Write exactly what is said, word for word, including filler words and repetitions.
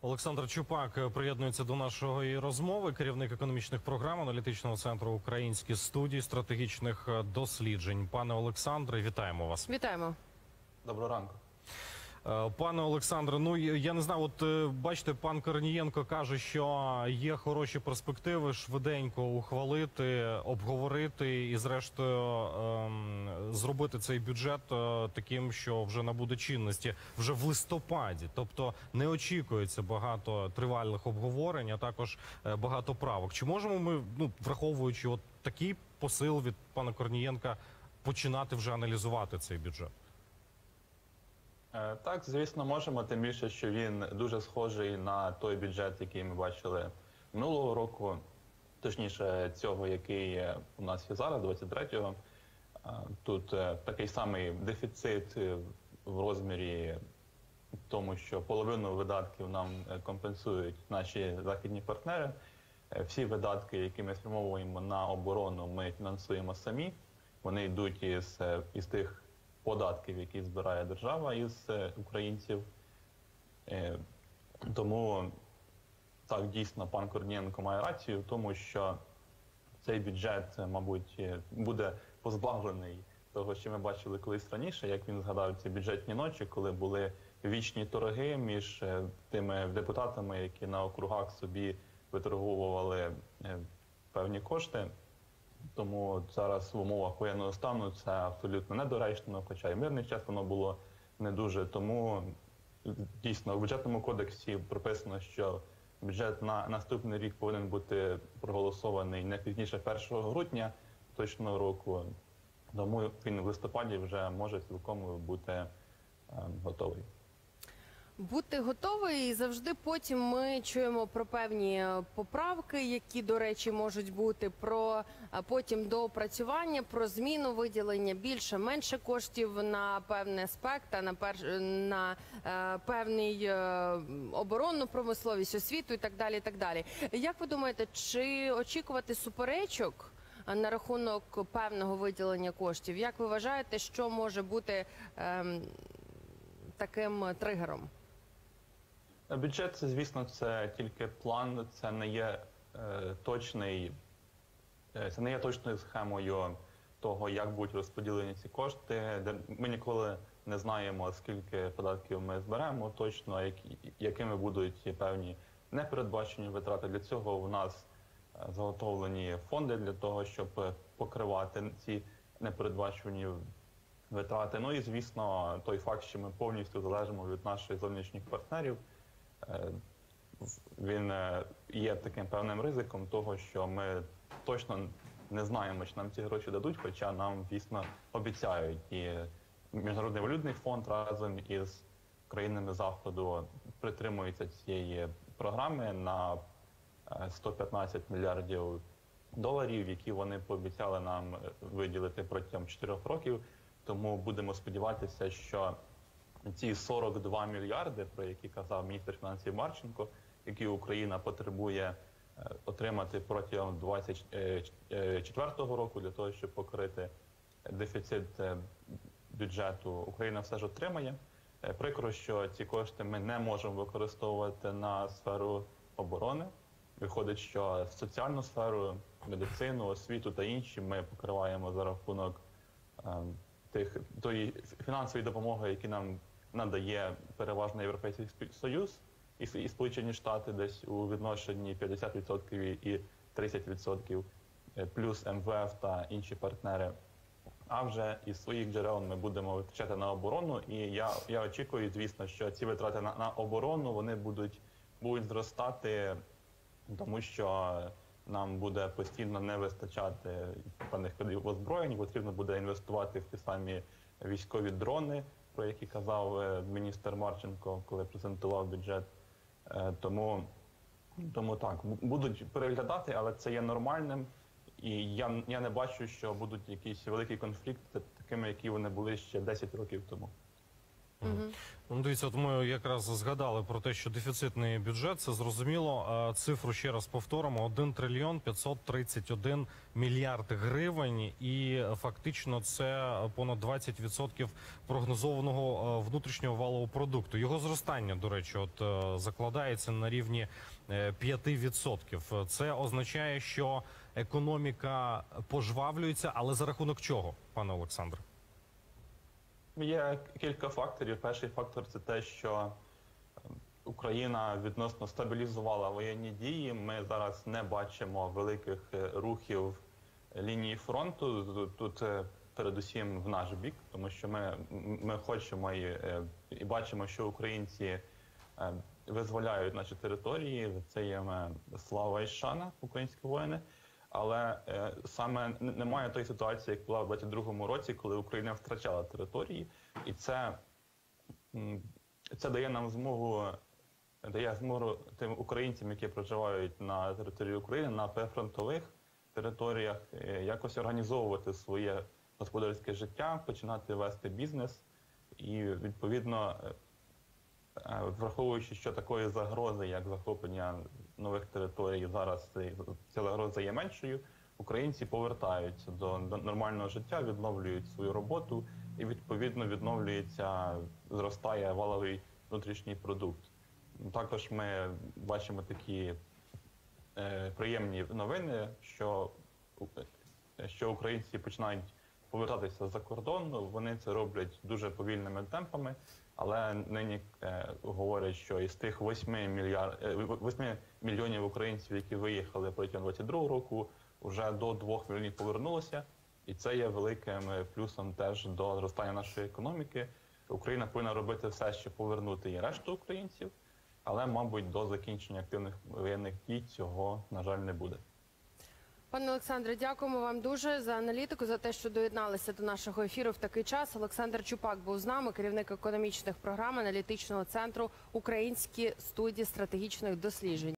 Олександр Чупак приєднується до нашої розмови, керівник економічних програм аналітичного центру «Українські студії стратегічних досліджень». Пане Олександре, вітаємо вас. Вітаємо. Доброго ранку. Пане Олександре, ну я не знаю, от бачите, пан Корнієнко каже, що є хороші перспективи швиденько ухвалити, обговорити і зрештою ем, зробити цей бюджет е, таким, що вже набуде чинності вже в листопаді. Тобто не очікується багато тривалих обговорень, а також е, багато правок. Чи можемо ми, ну, враховуючи от такий посил від пана Корнієнка, починати вже аналізувати цей бюджет? Так, звісно, можемо, тим більше, що він дуже схожий на той бюджет, який ми бачили минулого року, точніше цього, який у нас є зараз, двадцять третього. Тут такий самий дефіцит в розмірі тому, що половину видатків нам компенсують наші західні партнери. Всі видатки, які ми спрямовуємо на оборону, ми фінансуємо самі. Вони йдуть із, із тих податків, які збирає держава із українців. Тому, так, дійсно, пан Корнієнко має рацію в тому, що цей бюджет, мабуть, буде позбавлений того, що ми бачили колись раніше, як він згадав ці бюджетні ночі, коли були вічні торги між тими депутатами, які на округах собі виторговували певні кошти. Тому зараз в умовах воєнного стану це абсолютно недоречно, хоча і мирний час воно було не дуже. Тому дійсно в бюджетному кодексі прописано, що бюджет на наступний рік повинен бути проголосований не пізніше першого грудня точного року. Тому він в листопаді вже може цілком бути е, готовий. Бути готовий, і завжди потім ми чуємо про певні поправки, які, до речі, можуть бути, про потім доопрацювання, про зміну виділення більше, менше коштів на певний аспект, на, пер... на е, певний е, оборонну промисловість, освіту і так далі, і так далі. Як ви думаєте, чи очікувати суперечок на рахунок певного виділення коштів? Як ви вважаєте, що може бути е, таким тригером? Бюджет, це, звісно, це тільки план, це не є е, точний, е, це не є точною схемою того, як будуть розподілені ці кошти. Де ми ніколи не знаємо, скільки податків ми зберемо точно, як, якими будуть певні непередбачені витрати. Для цього у нас заготовлені фонди для того, щоб покривати ці непередбачені витрати. Ну і, звісно, той факт, що ми повністю залежимо від наших зовнішніх партнерів, він є таким певним ризиком того, що ми точно не знаємо, чи нам ці гроші дадуть, хоча нам, дійсно, обіцяють. І Міжнародний валютний фонд разом із країнами Заходу притримується цієї програми на сто п'ятнадцять мільярдів доларів, які вони пообіцяли нам виділити протягом чотирьох років. Тому будемо сподіватися, що ці сорок два мільярди, про які казав міністр фінансів Марченко, які Україна потребує отримати протягом двадцять четвертого року для того, щоб покрити дефіцит бюджету, Україна все ж отримає. Прикро, що ці кошти ми не можемо використовувати на сферу оборони. Виходить, що соціальну сферу, медицину, освіту та інші ми покриваємо за рахунок тих, тої фінансової допомоги, які нам надає переважно Європейський Союз і, і Сполучені Штати, десь у відношенні п'ятдесят відсотків і тридцять відсотків, плюс ем ве еф та інші партнери. А вже із своїх джерел ми будемо витрачати на оборону, і я, я очікую, звісно, що ці витрати на, на оборону, вони будуть, будуть зростати, тому що нам буде постійно не вистачати певних видів озброєнь, потрібно буде інвестувати в ті самі військові дрони, про які казав міністр Марченко, коли презентував бюджет. Тому, тому так, будуть переглядати, але це є нормальним. І я, я не бачу, що будуть якісь великі конфлікти, такими, які вони були ще десять років тому. Ну, дивіться, от ми якраз згадали про те, що дефіцитний бюджет, це зрозуміло. А цифру ще раз повторимо: один трильйон п'ятсот тридцять один мільярд гривень, і фактично це понад двадцять відсотків прогнозованого е, внутрішнього валового продукту. Його зростання, до речі, от е, закладається на рівні е, п'ять відсотків. Це означає, що економіка пожвавлюється, але за рахунок чого, пане Олександре? Є кілька факторів. Перший фактор це те, що Україна відносно стабілізувала воєнні дії. Ми зараз не бачимо великих рухів лінії фронту. Тут передусім в наш бік, тому що ми, ми хочемо і, і бачимо, що українці визволяють наші території. Це є слава і шана, українські воїни. Але е, саме немає тої ситуації, як була в двадцять другому році, коли Україна втрачала території, і це, це дає нам змогу, дає змогу тим українцям, які проживають на території України, на прифронтових територіях, е, якось організовувати своє господарське життя, починати вести бізнес, і відповідно, е, враховуючи, що такої загрози, як захоплення нових територій, зараз ця загроза є меншою, українці повертаються до нормального життя, відновлюють свою роботу і, відповідно, відновлюється, зростає валовий внутрішній продукт. Також ми бачимо такі е, приємні новини, що, що українці починають повертатися за кордон. Вони це роблять дуже повільними темпами, але нині е, говорять, що із тих восьми мільйонів українців, які виїхали протягом двадцять другого року, вже до двох мільйонів повернулося. І це є великим плюсом теж до зростання нашої економіки. Україна повинна робити все, щоб повернути і решту українців, але, мабуть, до закінчення активних воєнних дій цього, на жаль, не буде. Пане Олександре, дякуємо вам дуже за аналітику, за те, що доєдналися до нашого ефіру в такий час. Олександр Чупак був з нами, керівник економічних програм аналітичного центру «Українські студії стратегічних досліджень».